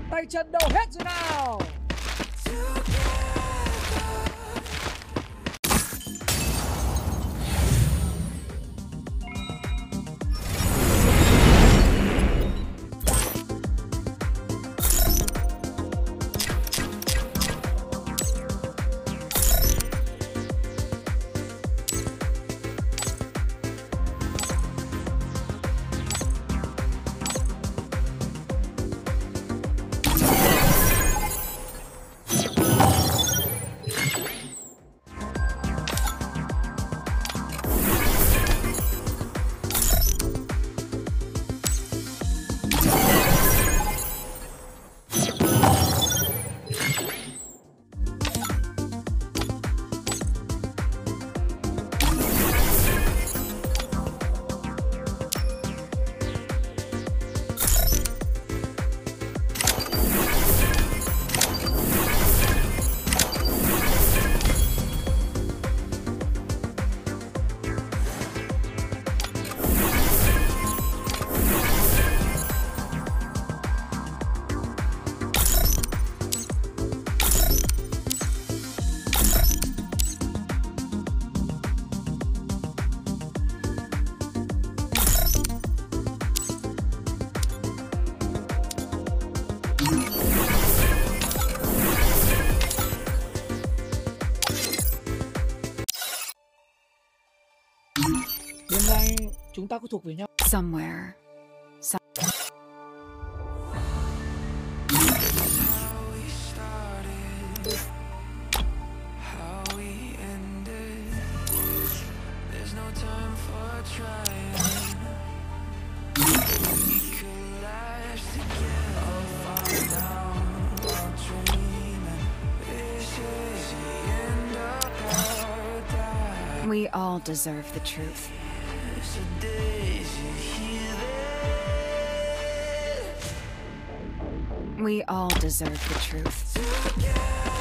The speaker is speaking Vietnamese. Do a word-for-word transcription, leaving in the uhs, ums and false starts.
Tay chân đâu hết rồi nào. Đêm nay chúng ta có thuộc về nhau. Somewhere. Some... We all deserve the truth. We all deserve the truth.